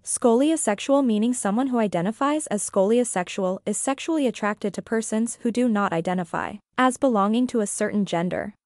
Skoliosexual, meaning someone who identifies as skoliosexual, is sexually attracted to persons who do not identify as belonging to a certain gender.